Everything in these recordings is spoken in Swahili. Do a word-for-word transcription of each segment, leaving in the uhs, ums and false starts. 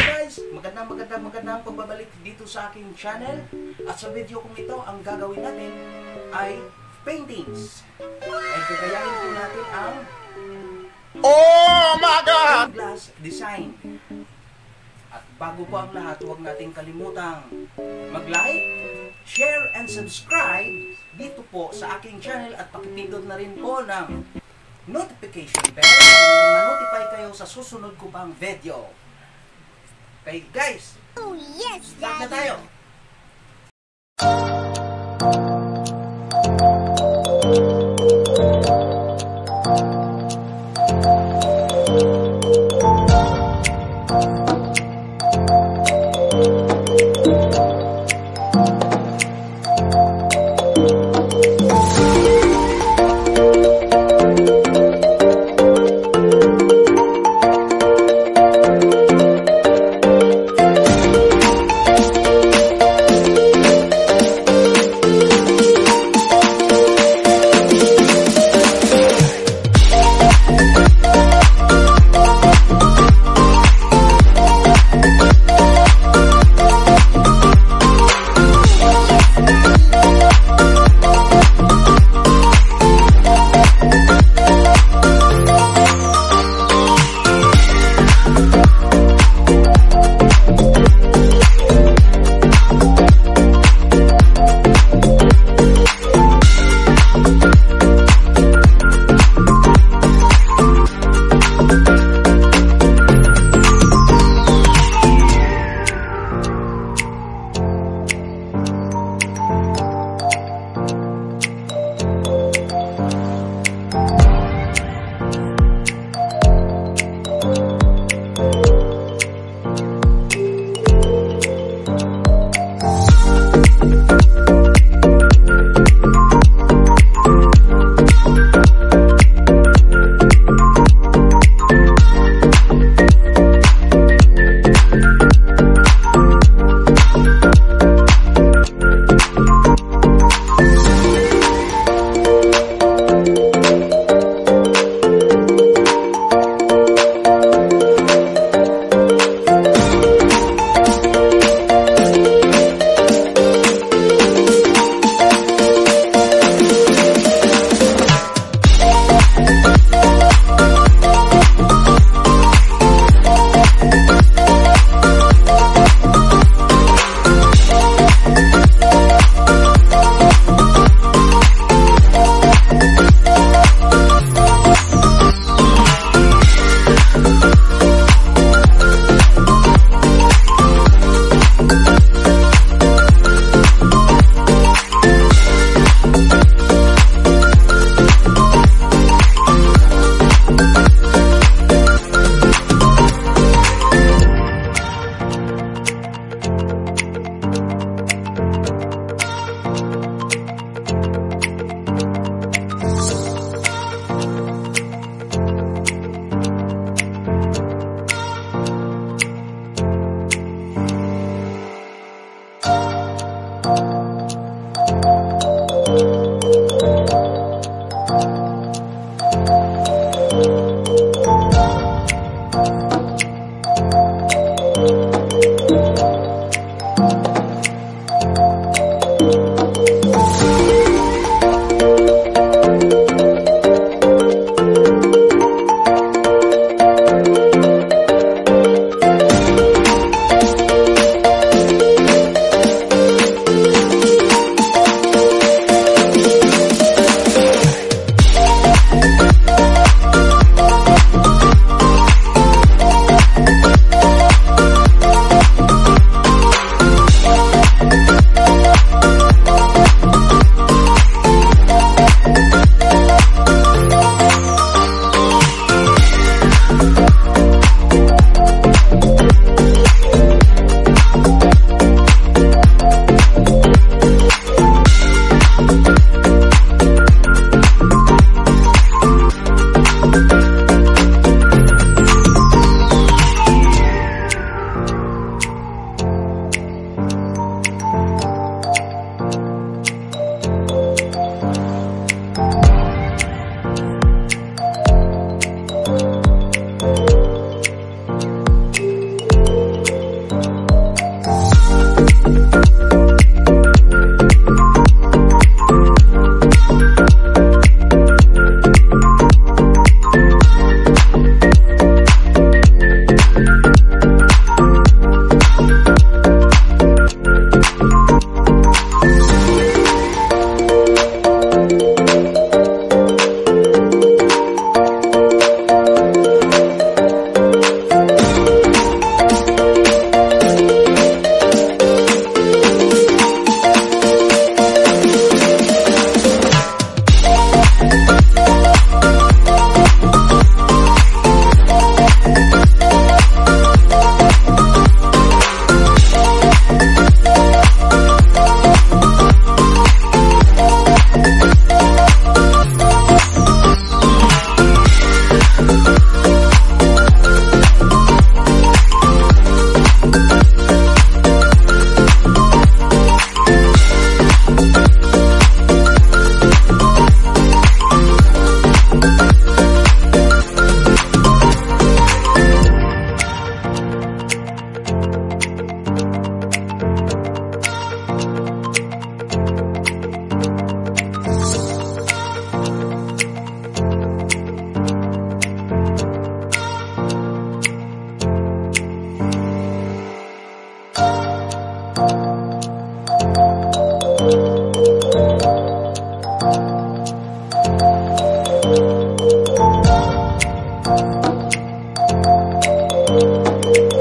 guys, magandang magandang magandang pagbabalik dito sa aking channel. At sa video kong ito, ang gagawin natin ay paintings. Ay gagayahin po natin ang Oh my God! glass design. At bago po ang lahat, huwag nating kalimutang mag-like, share, and subscribe dito po sa aking channel at pakipindot na rin po ng notification bell para ma-notify kayo sa susunod ko pang video. Okay guys, Oh yes, start na Daddy. tayo.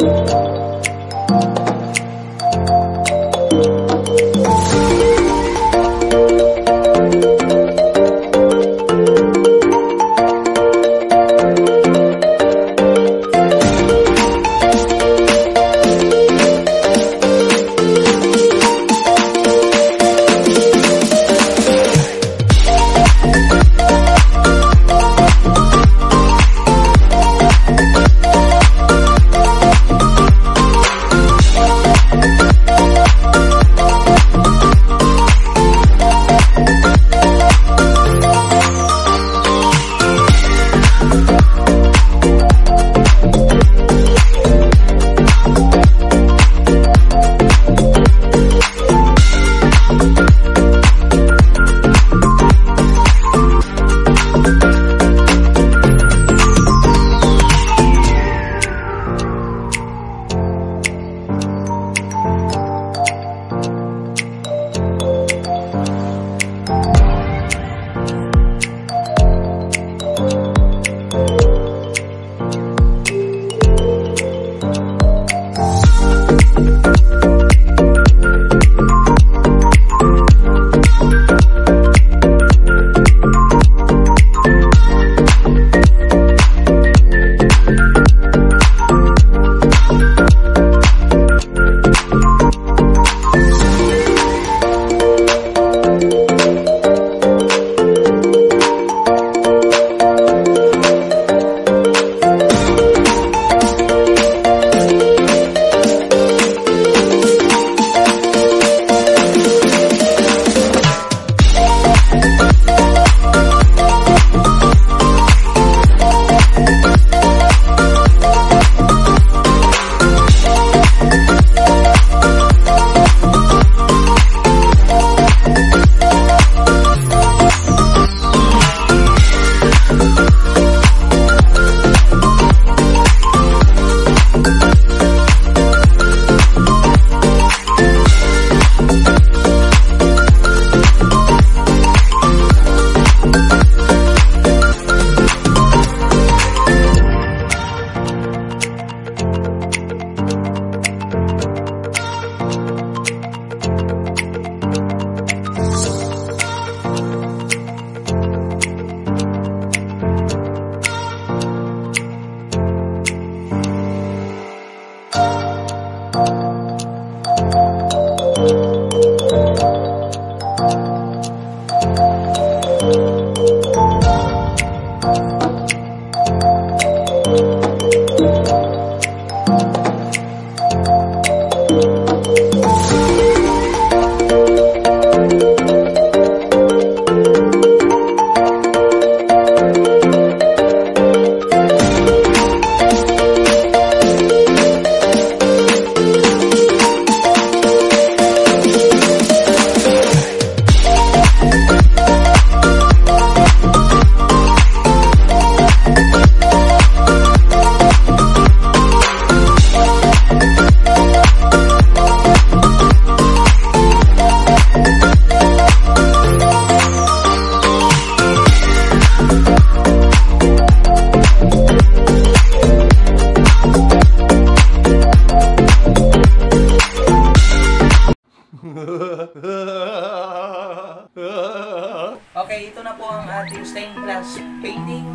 Okay, ito na po ang ating stained glass painting.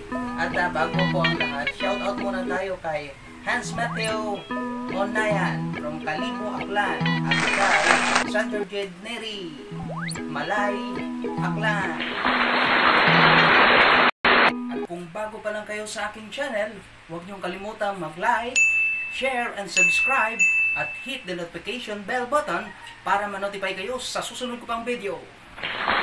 At uh, bago po ang lahat, shout out muna tayo kay Hans Mateo Onayan from Kalibo, Aklan, at kay Sandro Jed Neri, Malay, Aklan. At kung bago pa lang kayo sa aking channel, huwag niyong kalimutang mag-like, share, and subscribe at hit the notification bell button para ma-notify kayo sa susunod ko pang video.